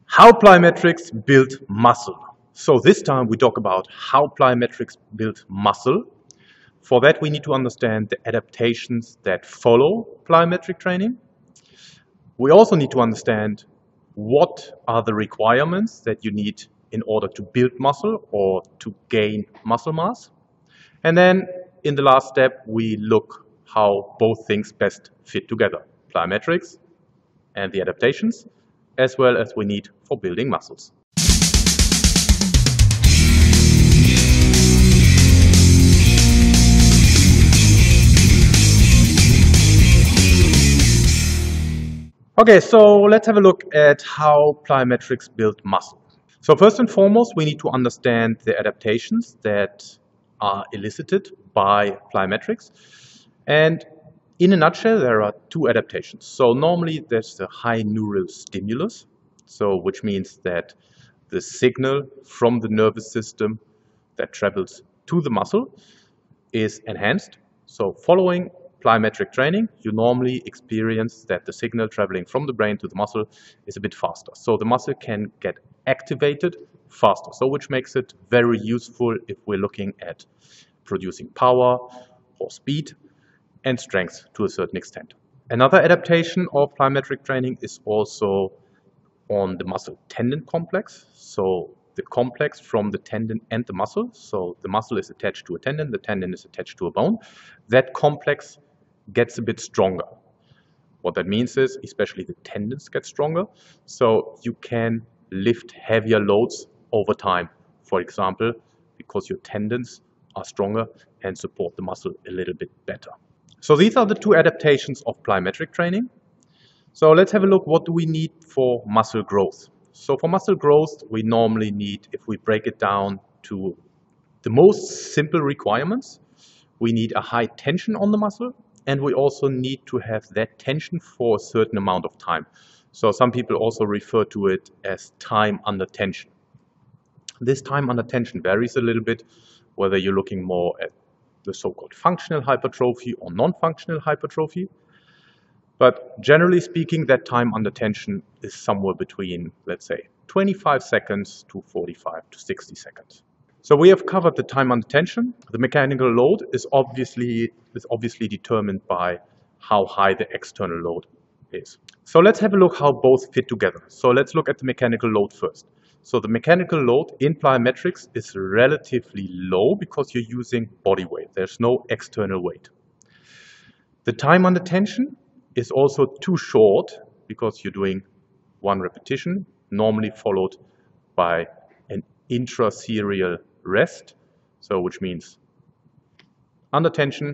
How plyometrics build muscle. So this time we talk about how plyometrics build muscle. For that we need to understand the adaptations that follow plyometric training. We also need to understand what are the requirements that you need in order to build muscle or to gain muscle mass. And then in the last step we look how both things best fit together, plyometrics and the adaptations, as well as we need for building muscles. Okay, so let's have a look at how plyometrics build muscle. So first and foremost, we need to understand the adaptations that are elicited by plyometrics. And in a nutshell, there are two adaptations. So normally there's the high neural stimulus, which means that the signal from the nervous system that travels to the muscle is enhanced. So following plyometric training, you normally experience that the signal traveling from the brain to the muscle is a bit faster. So the muscle can get activated faster, so which makes it very useful if we're looking at producing power or speed and strength to a certain extent. Another adaptation of plyometric training is also on the muscle-tendon complex. So the complex from the tendon and the muscle. So the muscle is attached to a tendon, the tendon is attached to a bone. That complex gets a bit stronger. What that means is, especially the tendons get stronger, so you can lift heavier loads over time, for example, because your tendons are stronger and support the muscle a little bit better. So these are the two adaptations of plyometric training. So let's have a look, what do we need for muscle growth? So for muscle growth, we normally need, if we break it down to the most simple requirements, we need a high tension on the muscle, and we also need to have that tension for a certain amount of time. So some people also refer to it as time under tension. This time under tension varies a little bit, whether you're looking more at the so-called functional hypertrophy or non-functional hypertrophy. But generally speaking, that time under tension is somewhere between, let's say, 25 seconds to 45 to 60 seconds. So we have covered the time under tension. The mechanical load is obviously determined by how high the external load is. So let's have a look how both fit together. So let's look at the mechanical load first. So the mechanical load in plyometrics is relatively low because you're using body weight. There's no external weight. The time under tension is also too short because you're doing one repetition, normally followed by an intra-serial rest, so which means under tension,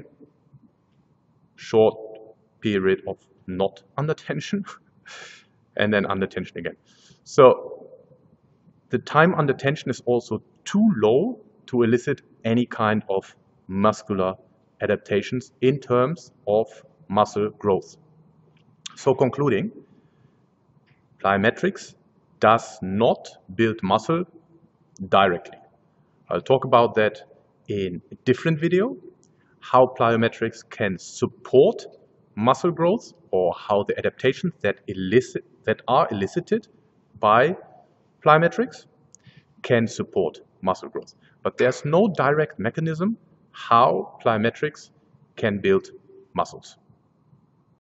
short period of not under tension, and then under tension again. So the time under tension is also too low to elicit any kind of muscular adaptations in terms of muscle growth. So concluding, plyometrics does not build muscle directly. I'll talk about that in a different video, how plyometrics can support muscle growth or how the adaptations that are elicited by plyometrics can support muscle growth. But there's no direct mechanism how plyometrics can build muscles.